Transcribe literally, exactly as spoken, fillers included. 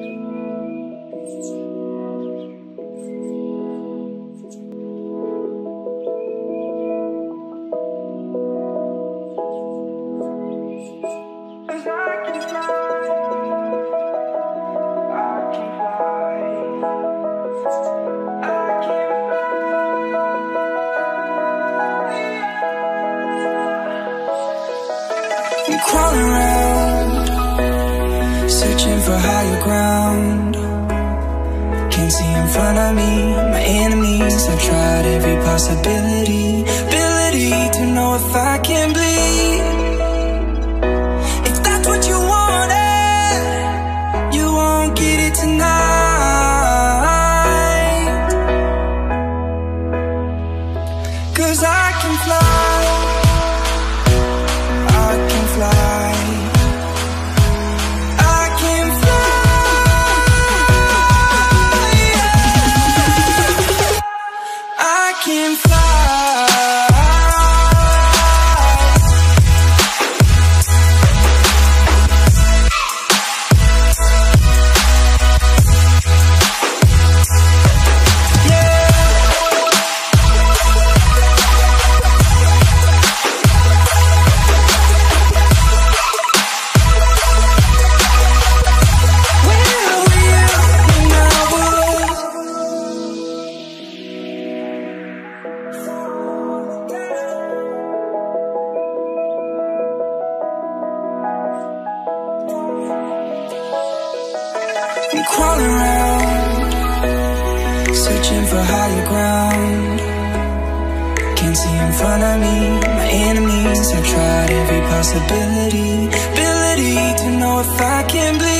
I'm crawling around, searching for higher ground. Can't see in front of me, my enemies. I've tried every possibility, ability to know if I can bleed. If that's what you wanted, you won't get it tonight. 'Cause I can fly, I can fly, I can fly, yeah. I can fly. I'm crawling around, searching for higher ground. Can't see in front of me, my enemies. I've tried every possibility, ability to know if I can bleed.